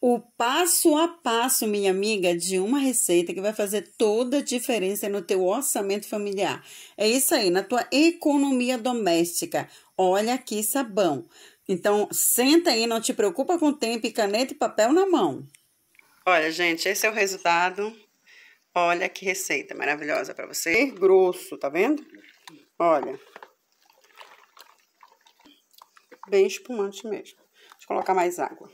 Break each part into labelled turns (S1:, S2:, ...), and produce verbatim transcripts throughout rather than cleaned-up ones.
S1: O passo a passo, minha amiga, de uma receita que vai fazer toda a diferença no teu orçamento familiar. É isso aí, na tua economia doméstica. Olha que sabão. Então, senta aí, não te preocupa com tempo e caneta e papel na mão. Olha, gente, esse é o resultado. Olha que receita maravilhosa para você. Grosso, tá vendo? Olha. Bem espumante mesmo. Deixa eu colocar mais água.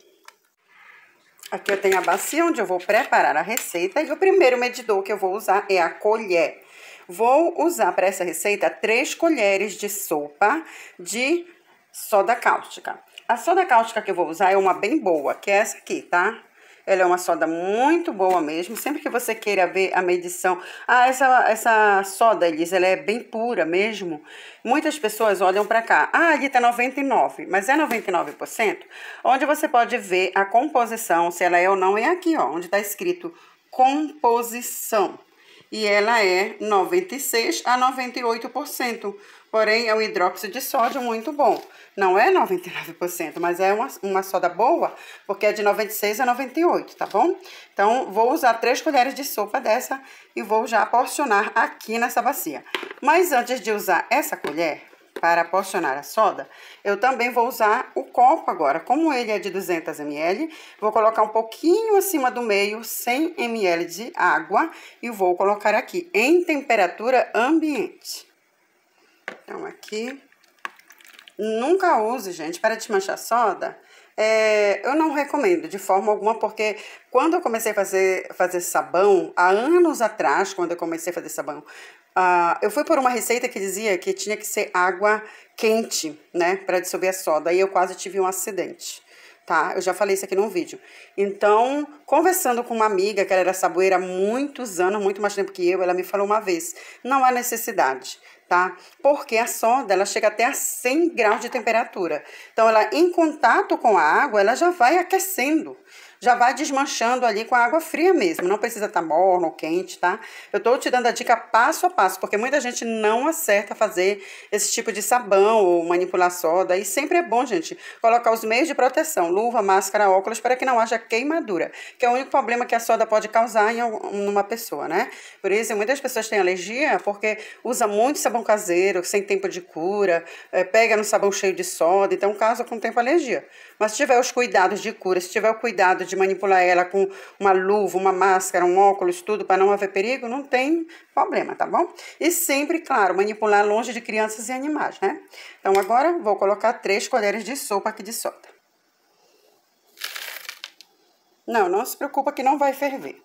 S1: Aqui eu tenho a bacia onde eu vou preparar a receita e o primeiro medidor que eu vou usar é a colher. Vou usar para essa receita três colheres de sopa de soda cáustica. A soda cáustica que eu vou usar é uma bem boa, que é essa aqui, tá? Ela é uma soda muito boa mesmo. Sempre que você queira ver a medição... Ah, essa, essa soda, Elis, ela é bem pura mesmo. Muitas pessoas olham pra cá. Ah, ali tá noventa e nove, mas é noventa e nove por cento? Onde você pode ver a composição, se ela é ou não, é aqui, ó. Onde tá escrito composição. E ela é noventa e seis a noventa e oito por cento. Porém, é um hidróxido de sódio muito bom. Não é noventa e nove por cento, mas é uma, uma soda boa, porque é de noventa e seis a noventa e oito, tá bom? Então, vou usar três colheres de sopa dessa e vou já porcionar aqui nessa bacia. Mas antes de usar essa colher para porcionar a soda, eu também vou usar o copo agora. Como ele é de duzentos mililitros, vou colocar um pouquinho acima do meio, cem mililitros de água, e vou colocar aqui em temperatura ambiente. Então, aqui... Nunca use, gente, para desmanchar soda, é, eu não recomendo de forma alguma, porque quando eu comecei a fazer, fazer sabão, há anos atrás, quando eu comecei a fazer sabão, uh, eu fui por uma receita que dizia que tinha que ser água quente, né, para dissolver a soda, e eu quase tive um acidente. Tá? Eu já falei isso aqui num vídeo. Então, conversando com uma amiga, que ela era saboeira há muitos anos, muito mais tempo que eu, ela me falou uma vez, não há necessidade, tá? Porque a soda, ela chega até a cem graus de temperatura. Então, ela em contato com a água, ela já vai aquecendo, já vai desmanchando ali com a água fria mesmo. Não precisa estar morno ou quente, tá? Eu tô te dando a dica passo a passo, porque muita gente não acerta fazer esse tipo de sabão ou manipular soda. E sempre é bom, gente, colocar os meios de proteção, luva, máscara, óculos, para que não haja queimadura, que é o único problema que a soda pode causar em uma pessoa, né? Por isso, muitas pessoas têm alergia porque usa muito sabão caseiro, sem tempo de cura, é, pega no sabão cheio de soda, então causa com o tempo alergia. Mas se tiver os cuidados de cura, se tiver o cuidado de manipular ela com uma luva, uma máscara, um óculos, tudo, para não haver perigo, não tem problema, tá bom? E sempre, claro, manipular longe de crianças e animais, né? Então, agora vou colocar três colheres de sopa aqui de soda. Não, não se preocupa que não vai ferver.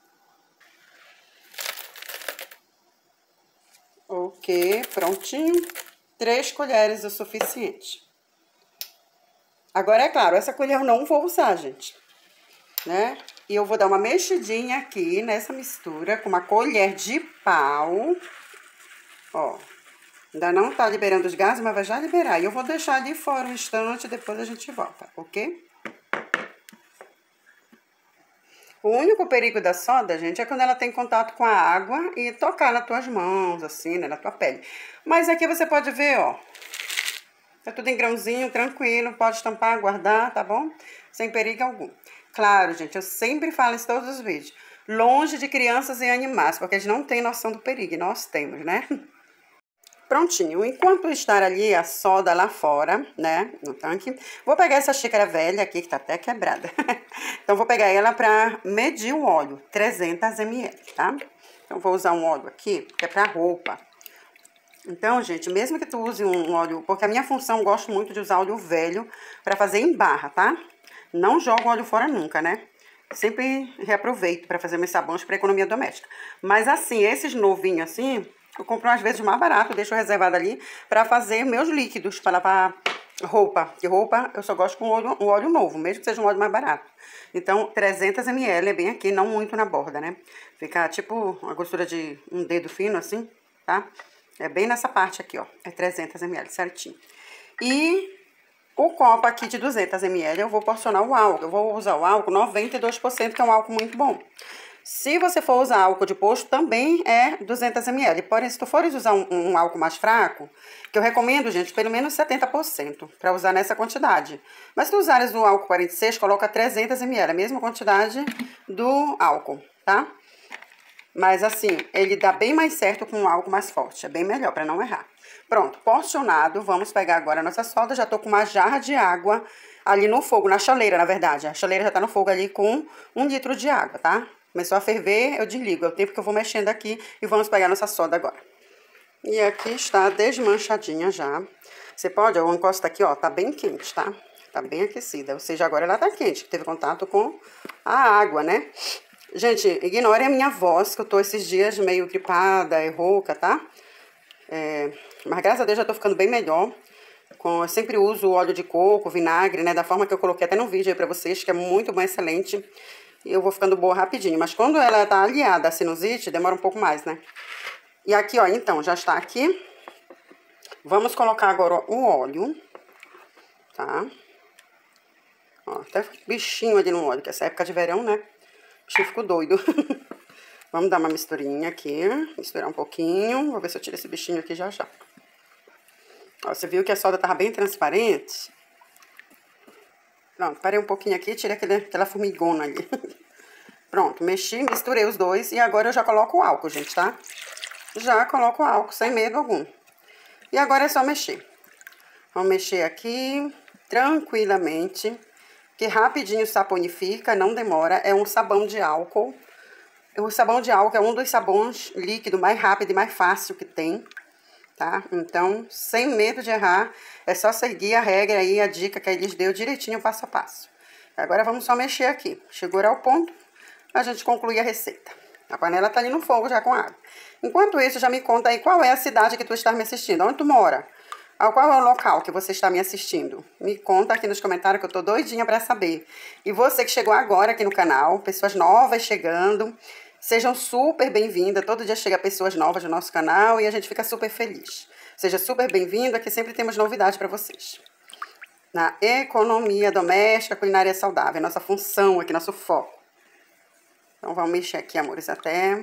S1: Ok, prontinho. Três colheres é o suficiente. Agora, é claro, essa colher eu não vou usar, gente, né? E eu vou dar uma mexidinha aqui nessa mistura com uma colher de pau. Ó, ainda não tá liberando os gases, mas vai já liberar. E eu vou deixar ali fora um instante, depois a gente volta, ok? O único perigo da soda, gente, é quando ela tem contato com a água e tocar nas tuas mãos, assim, né, na tua pele. Mas aqui você pode ver, ó, tá tudo em grãozinho, tranquilo, pode estampar, guardar, tá bom? Sem perigo algum. Claro, gente, eu sempre falo isso em todos os vídeos. Longe de crianças e animais, porque eles não têm noção do perigo, e nós temos, né? Prontinho. Enquanto estar ali a soda lá fora, né, no tanque, vou pegar essa xícara velha aqui, que tá até quebrada. Então, vou pegar ela pra medir o óleo, trezentos mililitros, tá? Então, vou usar um óleo aqui, que é pra roupa. Então, gente, mesmo que tu use um óleo... Porque a minha função, eu gosto muito de usar óleo velho pra fazer em barra, tá? Não jogo óleo fora nunca, né? Sempre reaproveito pra fazer meus sabões pra economia doméstica. Mas assim, esses novinhos assim, eu compro às vezes mais barato, deixo reservado ali pra fazer meus líquidos, pra lavar roupa. De roupa, eu só gosto com óleo, um óleo novo, mesmo que seja um óleo mais barato. Então, trezentos mililitros é bem aqui, não muito na borda, né? Fica tipo uma grossura de um dedo fino assim, tá? É bem nessa parte aqui, ó. É trezentos mililitros, certinho. E o copo aqui de duzentos mililitros, eu vou porcionar o álcool. Eu vou usar o álcool noventa e dois por cento, que é um álcool muito bom. Se você for usar álcool de posto, também é duzentos mililitros. Porém, se tu fores usar um, um álcool mais fraco, que eu recomendo, gente, pelo menos setenta por cento, para usar nessa quantidade. Mas se tu usares o álcool quarenta e seis, coloca trezentos mililitros, a mesma quantidade do álcool, tá? Mas assim, ele dá bem mais certo com um álcool mais forte, é bem melhor, para não errar. Pronto, porcionado, vamos pegar agora a nossa soda. Já tô com uma jarra de água ali no fogo, na chaleira, na verdade. A chaleira já tá no fogo ali com um litro de água, tá? Começou a ferver, eu desligo. É o tempo que eu vou mexendo aqui e vamos pegar nossa soda agora. E aqui está desmanchadinha já. Você pode, eu encosto aqui, ó, tá bem quente, tá? Tá bem aquecida. Ou seja, agora ela tá quente, que teve contato com a água, né? Gente, ignorem a minha voz, que eu tô esses dias meio gripada e rouca, tá? É, mas graças a Deus já tô ficando bem melhor. Com, eu sempre uso óleo de coco, vinagre, né? Da forma que eu coloquei até no vídeo aí pra vocês, que é muito bom, excelente. E eu vou ficando boa rapidinho. Mas quando ela tá aliada à sinusite, demora um pouco mais, né? E aqui, ó, então, já está aqui. Vamos colocar agora o óleo, tá? Ó, até bichinho ali no óleo, que essa época de verão, né? O bichinho ficou doido. Vamos dar uma misturinha aqui, misturar um pouquinho. Vou ver se eu tiro esse bichinho aqui já já. Ó, você viu que a soda tava bem transparente? Pronto, parei um pouquinho aqui, tirei aquele, aquela formigona ali. Pronto, mexi, misturei os dois e agora eu já coloco o álcool, gente, tá? Já coloco o álcool, sem medo algum. E agora é só mexer. Vamos mexer aqui, tranquilamente, que rapidinho saponifica, não demora. É um sabão de álcool. O sabão de álcool é um dos sabões líquido mais rápido e mais fácil que tem, tá? Então, sem medo de errar, é só seguir a regra aí, a dica que eles deu direitinho, passo a passo. Agora vamos só mexer aqui. Chegou ao ponto, a gente conclui a receita. A panela tá ali no fogo já com água. Enquanto isso, já me conta aí qual é a cidade que tu está me assistindo, onde tu mora? Qual é o local que você está me assistindo? Me conta aqui nos comentários que eu tô doidinha para saber. E você que chegou agora aqui no canal, pessoas novas chegando, sejam super bem-vindas. Todo dia chega pessoas novas no nosso canal e a gente fica super feliz. Seja super bem-vindo, aqui sempre temos novidades para vocês. Na economia doméstica, culinária saudável, nossa função aqui, nosso foco. Então vamos mexer aqui, amores, até...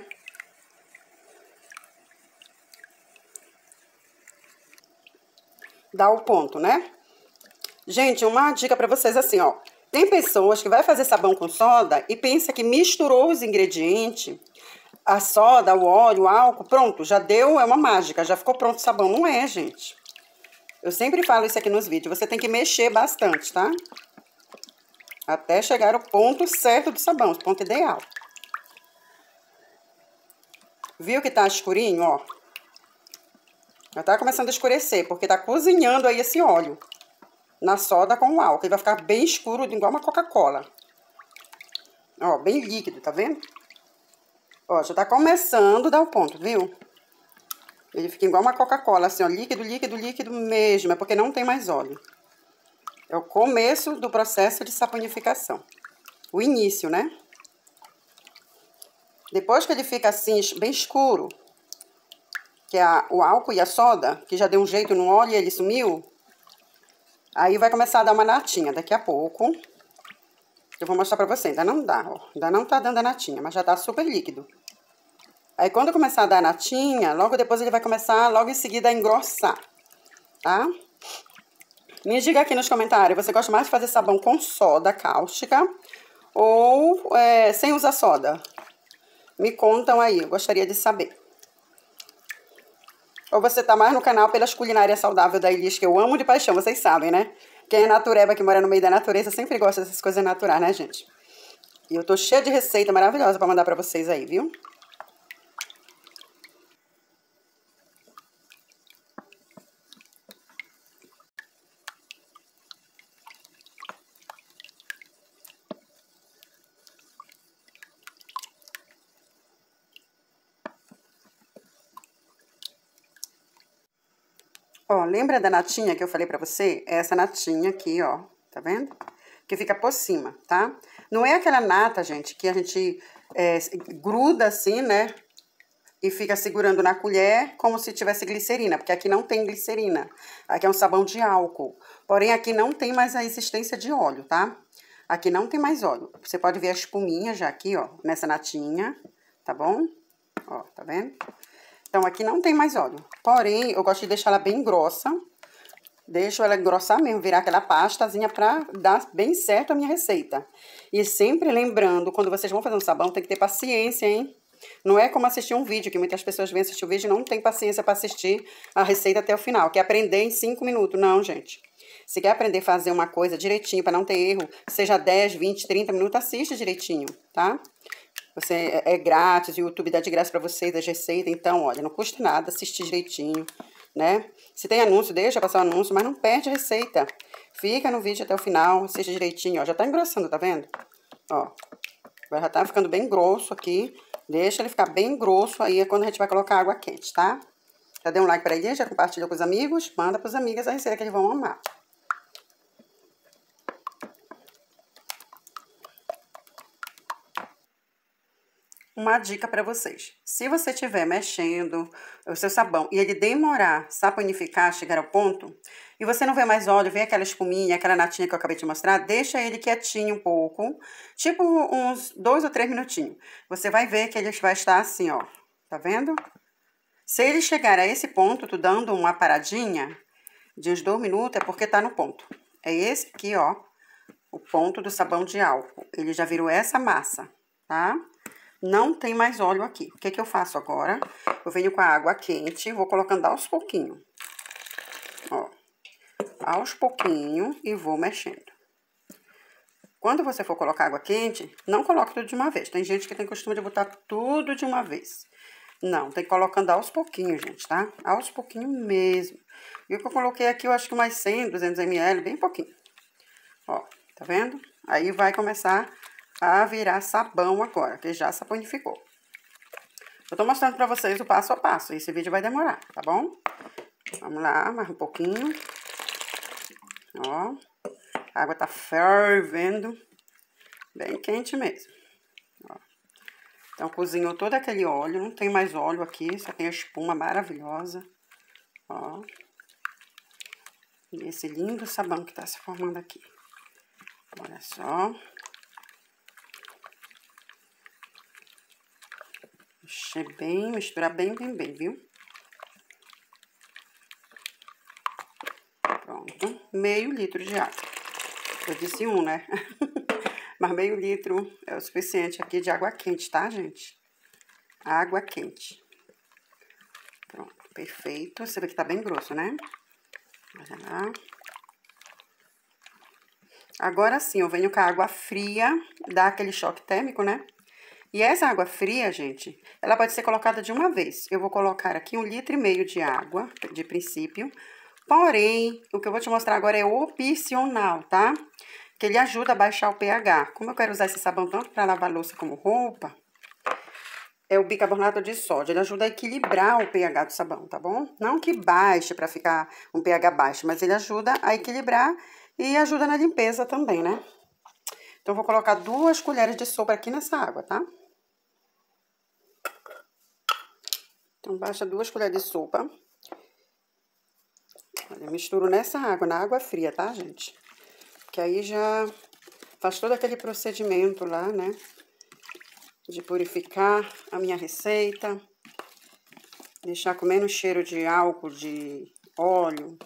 S1: dá o ponto, né? Gente, uma dica pra vocês assim, ó. Tem pessoas que vai fazer sabão com soda e pensa que misturou os ingredientes, a soda, o óleo, o álcool, pronto, já deu, é uma mágica, já ficou pronto o sabão. Não é, gente. Eu sempre falo isso aqui nos vídeos, você tem que mexer bastante, tá? Até chegar ao ponto certo do sabão, o ponto ideal. Viu que tá escurinho, ó? Já tá começando a escurecer, porque tá cozinhando aí esse óleo na soda com o álcool. Ele vai ficar bem escuro, igual uma Coca-Cola. Ó, bem líquido, tá vendo? Ó, já tá começando a dar o ponto, viu? Ele fica igual uma Coca-Cola, assim, ó, líquido, líquido, líquido mesmo. É porque não tem mais óleo. É o começo do processo de saponificação. O início, né? Depois que ele fica assim, bem escuro, que é a, o álcool e a soda, que já deu um jeito no óleo e ele sumiu, aí vai começar a dar uma natinha daqui a pouco. Eu vou mostrar pra você, ainda não dá, ó. Ainda não tá dando a natinha, mas já tá super líquido. Aí quando começar a dar a natinha, logo depois ele vai começar, logo em seguida, a engrossar, tá? Me diga aqui nos comentários, você gosta mais de fazer sabão com soda cáustica ou é, sem usar soda? Me contam aí, eu gostaria de saber. Ou você tá mais no canal pelas culinárias saudáveis da Elis, que eu amo de paixão, vocês sabem, né? Quem é natureba, que mora no meio da natureza, sempre gosta dessas coisas naturais, né, gente? E eu tô cheia de receita maravilhosa pra mandar pra vocês aí, viu? Ó, lembra da natinha que eu falei pra você? É essa natinha aqui, ó, tá vendo? Que fica por cima, tá? Não é aquela nata, gente, que a gente é, gruda assim, né? E fica segurando na colher como se tivesse glicerina, porque aqui não tem glicerina. Aqui é um sabão de álcool. Porém, aqui não tem mais a existência de óleo, tá? Aqui não tem mais óleo. Você pode ver a espuminha já aqui, ó, nessa natinha, tá bom? Ó, tá vendo? Então, aqui não tem mais óleo. Porém, eu gosto de deixar ela bem grossa. Deixo ela engrossar mesmo, virar aquela pastazinha pra dar bem certo a minha receita. E sempre lembrando, quando vocês vão fazer um sabão, tem que ter paciência, hein? Não é como assistir um vídeo, que muitas pessoas vêm assistir o vídeo e não tem paciência para assistir a receita até o final. Quer aprender em cinco minutos. Não, gente. Se quer aprender a fazer uma coisa direitinho, para não ter erro, seja dez, vinte, trinta minutos, assiste direitinho, tá? Você é, é grátis, o YouTube dá de graça para vocês as receitas. Então, olha, não custa nada assistir direitinho, né? Se tem anúncio, deixa passar o anúncio, mas não perde a receita. Fica no vídeo até o final, assiste direitinho, ó. Já tá engrossando, tá vendo? Ó, já tá ficando bem grosso aqui. Deixa ele ficar bem grosso, aí é quando a gente vai colocar água quente, tá? Já deu um like pra ele, já compartilhou com os amigos, manda pros amigos a receita que eles vão amar. Uma dica para vocês. Se você estiver mexendo o seu sabão e ele demorar a saponificar, chegar ao ponto, e você não vê mais óleo, vê aquela espuminha, aquela natinha que eu acabei de mostrar, deixa ele quietinho um pouco, tipo uns dois ou três minutinhos. Você vai ver que ele vai estar assim, ó. Tá vendo? Se ele chegar a esse ponto, tu dando uma paradinha de uns dois minutos, é porque tá no ponto. É esse aqui, ó, o ponto do sabão de álcool. Ele já virou essa massa, tá? Não tem mais óleo aqui. O que que eu faço agora? Eu venho com a água quente, vou colocando aos pouquinhos. Ó, aos pouquinhos e vou mexendo. Quando você for colocar água quente, não coloque tudo de uma vez. Tem gente que tem costume de botar tudo de uma vez. Não, tem que ir colocando aos pouquinhos, gente, tá? Aos pouquinhos mesmo. E o que eu coloquei aqui, eu acho que mais cem, duzentos mililitros, bem pouquinho. Ó, tá vendo? Aí vai começar a virar sabão agora, que já saponificou. Eu tô mostrando pra vocês o passo a passo. Esse vídeo vai demorar, tá bom? Vamos lá, mais um pouquinho. Ó, a água tá fervendo. Bem quente mesmo. Ó. Então, cozinhou todo aquele óleo. Não tem mais óleo aqui, só tem a espuma maravilhosa. Ó. E esse lindo sabão que tá se formando aqui. Olha só. Mexer bem, misturar bem, bem, bem, viu? Pronto. Meio litro de água. Eu disse um, né? Mas meio litro é o suficiente aqui de água quente, tá, gente? Água quente. Pronto, perfeito. Você vê que tá bem grosso, né? Olha lá. Agora sim, eu venho com a água fria, dá aquele choque térmico, né? E essa água fria, gente, ela pode ser colocada de uma vez. Eu vou colocar aqui um litro e meio de água, de princípio. Porém, o que eu vou te mostrar agora é opcional, tá? Que ele ajuda a baixar o pH. Como eu quero usar esse sabão tanto para lavar louça como roupa, é o bicarbonato de sódio. Ele ajuda a equilibrar o pH do sabão, tá bom? Não que baixe para ficar um pH baixo, mas ele ajuda a equilibrar e ajuda na limpeza também, né? Então, eu vou colocar duas colheres de sopa aqui nessa água, tá? Então, baixa duas colheres de sopa. Olha, eu misturo nessa água, na água fria, tá, gente? Que aí já faz todo aquele procedimento lá, né? De purificar a minha receita. Deixar com menos cheiro de álcool, de óleo.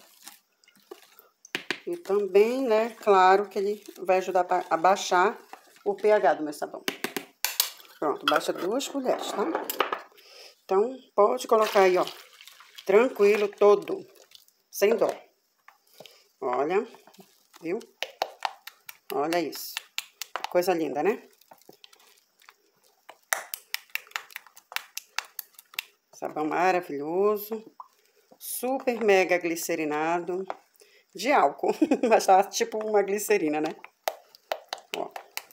S1: E também, né, claro que ele vai ajudar a baixar o pH do meu sabão. Pronto, baixa duas colheres, tá? Então, pode colocar aí, ó, tranquilo todo, sem dó. Olha, viu? Olha isso. Coisa linda, né? Sabão maravilhoso, super mega glicerinado. De álcool, mas tá tipo uma glicerina, né? Ó.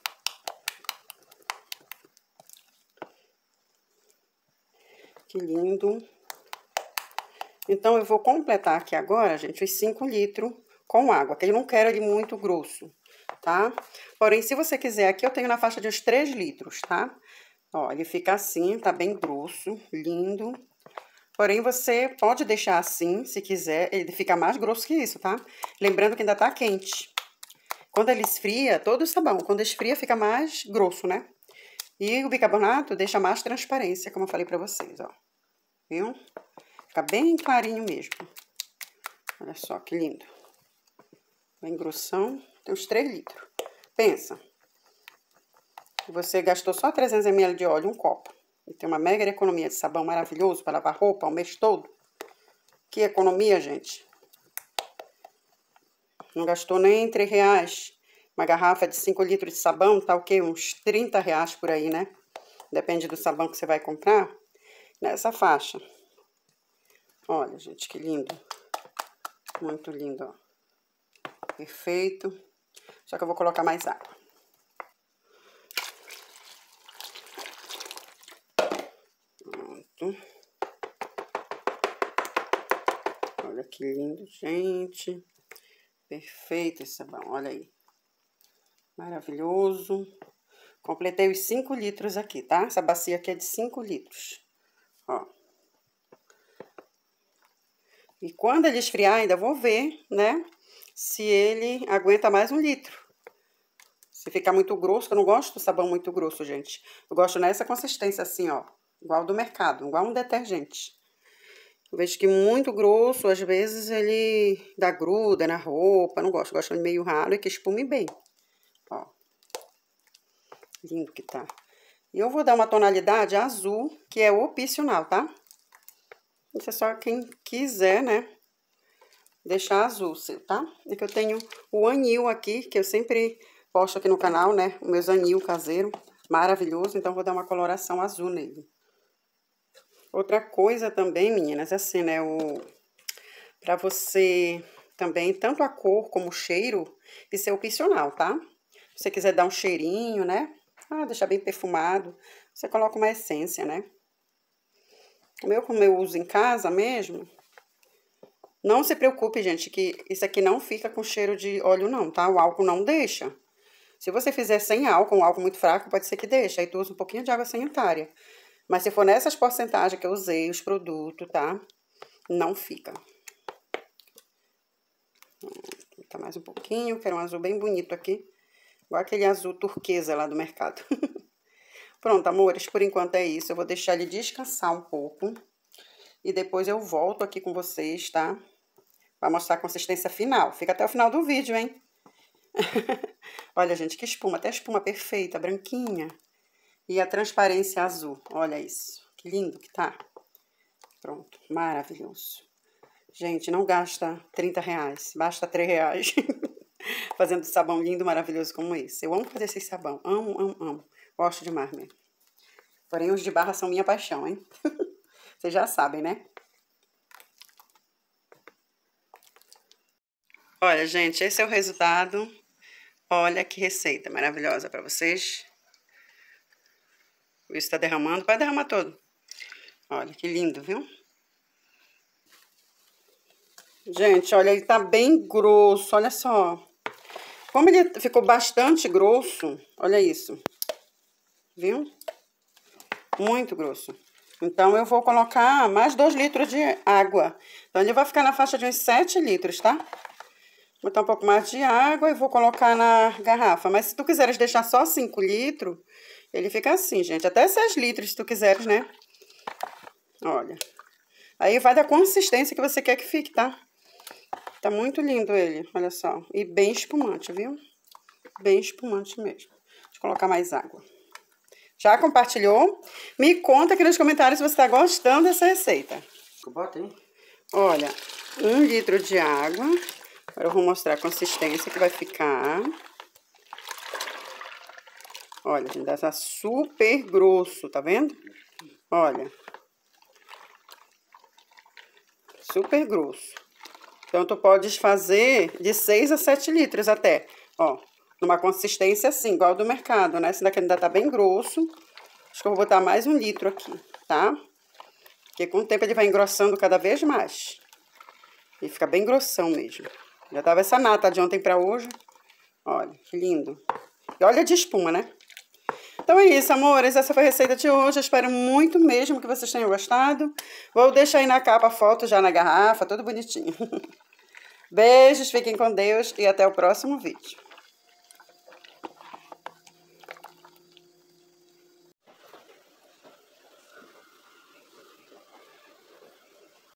S1: Que lindo. Então, eu vou completar aqui agora, gente, os cinco litros com água, que eu não quero ele muito grosso, tá? Porém, se você quiser, aqui eu tenho na faixa de uns três litros, tá? Ó, ele fica assim, tá bem grosso, lindo. Porém, você pode deixar assim, se quiser, ele fica mais grosso que isso, tá? Lembrando que ainda tá quente. Quando ele esfria, todo o sabão, quando esfria fica mais grosso, né? E o bicarbonato deixa mais transparência, como eu falei pra vocês, ó. Viu? Fica bem clarinho mesmo. Olha só que lindo. Bem grossão. Tem uns três litros. Pensa. Você gastou só trezentos mililitros de óleo, um copo. E tem uma mega economia de sabão maravilhoso para lavar roupa o mês todo. Que economia, gente. Não gastou nem três reais. Uma garrafa de cinco litros de sabão tá o quê? Uns trinta reais por aí, né? Depende do sabão que você vai comprar. Nessa faixa. Olha, gente, que lindo. Muito lindo, ó. Perfeito. Só que eu vou colocar mais água. Pronto. Olha que lindo, gente. Perfeito esse sabão, olha aí. Maravilhoso. Completei os cinco litros aqui, tá? Essa bacia aqui é de cinco litros. Ó. E quando ele esfriar, ainda vou ver, né? Se ele aguenta mais um litro. Se ficar muito grosso, eu não gosto do sabão muito grosso, gente. Eu gosto nessa consistência assim, ó. Igual do mercado, igual um detergente. Eu vejo que muito grosso, às vezes ele dá gruda na roupa. Não gosto, gosto de meio ralo e que espume bem. Ó. Lindo que tá. E eu vou dar uma tonalidade azul, que é opcional, tá? Isso é só quem quiser, né? Deixar azul, tá? É que eu tenho o anil aqui, que eu sempre posto aqui no canal, né? Os meus anil caseiro, maravilhoso. Então, vou dar uma coloração azul nele. Outra coisa também, meninas, assim, né? O... Pra você também, tanto a cor como o cheiro, isso é opcional, tá? Se você quiser dar um cheirinho, né? Ah, deixar bem perfumado, você coloca uma essência, né? O meu, como eu uso em casa mesmo, não se preocupe, gente, que isso aqui não fica com cheiro de óleo, não, tá? O álcool não deixa. Se você fizer sem álcool, um álcool muito fraco, pode ser que deixe. Aí tu usa um pouquinho de água sanitária. Mas se for nessas porcentagens que eu usei, os produtos, tá? Não fica. Vou botar mais um pouquinho, quero um azul bem bonito aqui. Igual aquele azul turquesa lá do mercado. Pronto, amores, por enquanto é isso. Eu vou deixar ele descansar um pouco. E depois eu volto aqui com vocês, tá? Pra mostrar a consistência final. Fica até o final do vídeo, hein? Olha, gente, que espuma. Até a espuma perfeita, branquinha. E a transparência azul. Olha isso. Que lindo que tá. Pronto, maravilhoso. Gente, não gasta trinta reais. Basta três reais. Fazendo sabão lindo, maravilhoso como esse. Eu amo fazer esse sabão. Amo, amo, amo. Gosto demais mesmo. Porém, os de barra são minha paixão, hein? Vocês já sabem, né? Olha, gente, esse é o resultado. Olha que receita maravilhosa pra vocês. Isso tá derramando. Pode derramar todo. Olha, que lindo, viu? Gente, olha, ele tá bem grosso. Olha só. Como ele ficou bastante grosso, olha isso. Viu? Muito grosso. Então, eu vou colocar mais dois litros de água. Então, ele vai ficar na faixa de uns sete litros, tá? Vou botar um pouco mais de água e vou colocar na garrafa. Mas se tu quiseres deixar só cinco litros, ele fica assim, gente. Até seis litros, se tu quiseres, né? Olha. Aí vai da consistência que você quer que fique, tá? Tá muito lindo ele, olha só. E bem espumante, viu? Bem espumante mesmo. Deixa eu colocar mais água. Já compartilhou? Me conta aqui nos comentários se você tá gostando dessa receita.
S2: Bota, hein?
S1: Olha, um litro de água. Agora eu vou mostrar a consistência que vai ficar. Olha, gente, tá super grosso, tá vendo? Olha. Super grosso. Então, tu podes fazer de seis a sete litros até, ó, numa consistência assim, igual do mercado, né? Esse daqui ainda tá bem grosso. Acho que eu vou botar mais um litro aqui, tá? Porque com o tempo ele vai engrossando cada vez mais. E fica bem grossão mesmo. Já tava essa nata de ontem pra hoje. Olha, que lindo. E olha de espuma, né? Então é isso, amores. Essa foi a receita de hoje. Eu espero muito mesmo que vocês tenham gostado. Vou deixar aí na capa a foto já na garrafa, tudo bonitinho. Beijos, fiquem com Deus e até o próximo vídeo.